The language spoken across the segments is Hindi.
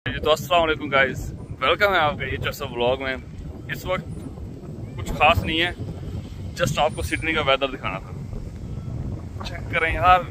तो अस्सलाम वालेकुम गाइस, वेलकम है आपका ये चर्चा व्लॉग में। इस वक्त कुछ खास नहीं है, जस्ट आपको सिडनी का वेदर दिखाना था। चेक करें यार,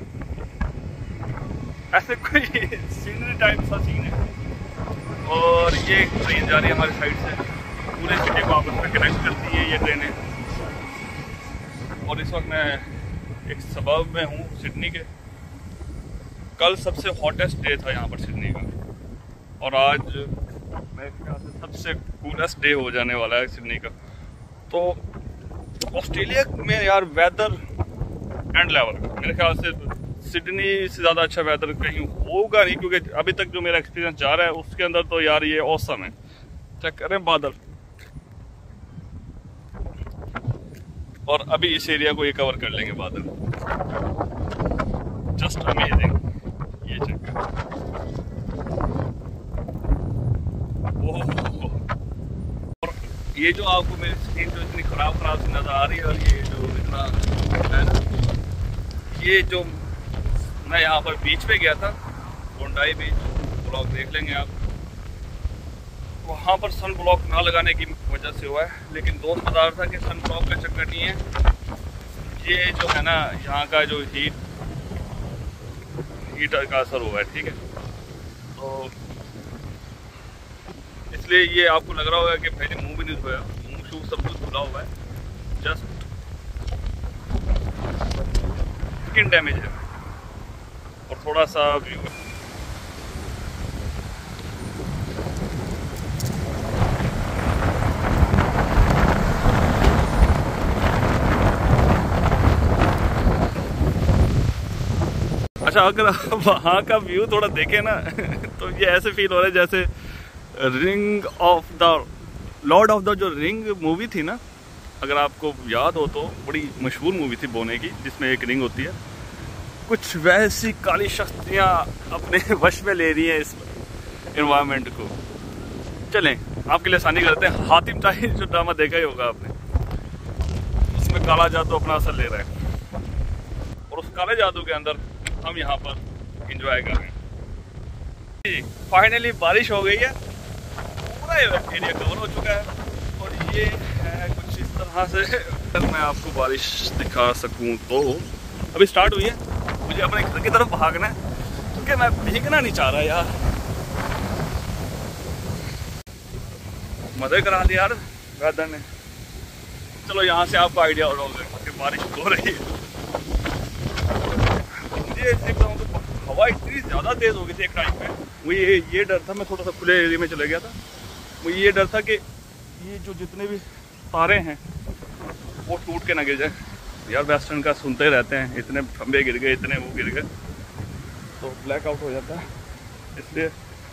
ऐसे कोई सीनरी टाइप सा सीन है। और ये ट्रेन जा रही है हमारी साइड से, पूरे सिटी को आपस में कनेक्ट करती है ये ट्रेनें। और इस वक्त मैं एक सबब में हूँ सिडनी के। कल सबसे हॉटेस्ट डे था यहाँ पर सिडनी का, और आज मेरे ख्याल से सबसे कूलेस्ट डे हो जाने वाला है सिडनी का। तो ऑस्ट्रेलिया में यार वेदर एंड लेवल, मेरे ख्याल से सिडनी से ज़्यादा अच्छा वेदर कहीं होगा नहीं, क्योंकि अभी तक जो मेरा एक्सपीरियंस जा रहा है उसके अंदर तो यार ये ऑसम है। चेक करें बादल, और अभी इस एरिया को ये कवर कर लेंगे बादल। जस्ट अमेजिंग, ये चेक करें। और ये जो आपको मेरी स्क्रीन जो इतनी खराब सी नज़र आ रही है, और ये जो इतना है ना, ये जो मैं यहाँ पर बीच पे गया था, बोंडाई बीच, ब्लॉक देख लेंगे आप। वहाँ पर सन ब्लॉक ना लगाने की वजह से हुआ है, लेकिन दोस्त बता रहा था कि सन ब्लॉक का चक्कर नहीं है, ये जो है ना यहाँ का जो हीट का असर हुआ है, ठीक है। तो इसलिए ये आपको लग रहा होगा कि पहले मुंह भी नहीं धोया, मुंह शूह सब कुछ धुला हुआ है, जस्ट स्किन डैमेज है और थोड़ा सा व्यू है। अच्छा, अगर वहाँ का व्यू थोड़ा देखें ना तो ये ऐसे फील हो रहा है जैसे ring of the lord of the जो रिंग मूवी थी ना, अगर आपको याद हो तो बड़ी मशहूर मूवी थी बोने की, जिसमें एक रिंग होती है। कुछ वैसी काली शक्तियाँ अपने वश में ले रही हैं इस एनवायरनमेंट को। चलें आपके लिए आसानी करते हैं। हातिम ताही जो ड्रामा देखा ही होगा आपने, उसमें काला जादू अपना असर ले रहा है, और उस काले जादू के अंदर हम यहाँ पर एंजॉय कर रहे हैं। फाइनली बारिश हो गई है, पूरा एरिया कवर हो चुका है, और ये है कुछ इस तरह से। अगर मैं आपको बारिश दिखा सकूं तो अभी स्टार्ट हुई है, मुझे अपने घर की तरफ भागना है क्योंकि मैं भीगना नहीं चाह रहा यार। मजे करा दिया यार वेदर ने। चलो यहाँ से आपको आइडिया हो रहा होगा कि बारिश हो रही है। हवा इतनी ज़्यादा तेज़ हो गई थी एक टाइम पे, मुझे ये डर था, मैं थोड़ा सा खुले एरिया में चले गया था, मुझे ये डर था कि ये जो जितने भी तारे हैं वो टूट के ना गिर जाए। यार वेस्टर्न का सुनते ही रहते हैं, इतने खंबे गिर गए, इतने वो गिर गए, तो ब्लैकआउट हो जाता है। इसलिए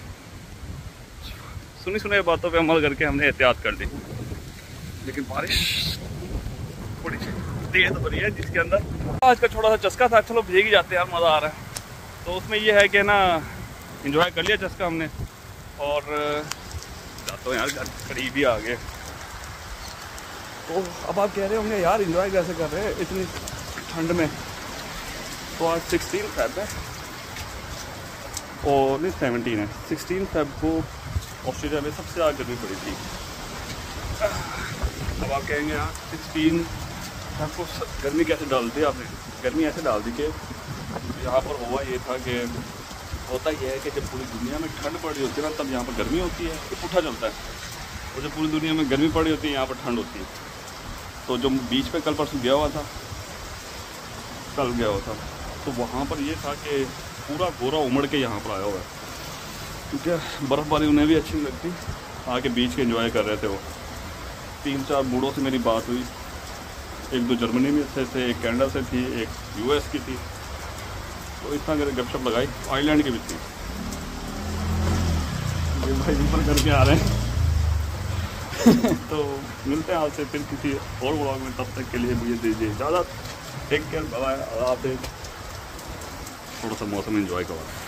सुनी सुनी बातों पे अमल करके हमने एहतियात कर दी। लेकिन बारिश थोड़ी तेज हो रही है, जिसके अंदर आज का छोटा सा चस्का था। चलो भीग ही जाते हैं यार, मज़ा आ रहा है। तो उसमें ये है कि ना एंजॉय कर लिया चस्का हमने, और जाता हूँ यार घर करीब ही आ गए। तो अब आप कह रहे होंगे यार एंजॉय कैसे कर रहे हैं इतनी ठंड में। तो आज 16 फेब है, और नहीं 17 है। 16 फेब को ऑस्ट्रेलिया में सबसे ज़्यादा गर्मी पड़ी थी। अब आप कहेंगे यार 16 फेब को गर्मी कैसे डाल दी आपने? गर्मी ऐसे डाल दी कि यहाँ पर हुआ ये था कि होता यह है कि जब पूरी दुनिया में ठंड पड़ रही होती है ना, तब यहाँ पर गर्मी होती है, तो पुट्ठा चलता है। और जब पूरी दुनिया में गर्मी पड़ रही होती है, यहाँ पर ठंड होती है। तो जो बीच पे कल परसों गया हुआ था, तो वहाँ पर ये था कि पूरा गोरा उमड़ के यहाँ पर आया हुआ है, क्योंकि बर्फ़बारी उन्हें भी अच्छी नहीं लगती। आके बीच के एंजॉय कर रहे थे वो। 3-4 बूढ़ों से मेरी बात हुई, एक दो जर्मनी में से थे, एक कनाडा से थी, एक US की थी। तो इतना गपशप लगाई, आइलैंड की भी थी। ये भाई ऊपर करके आ रहे हैं तो मिलते हैं आपसे फिर किसी और व्लॉग में। तब तक के लिए मुझे दीजिए इजाज़त। Take care, bye. आप थोड़ा सा मौसम एंजॉय करो।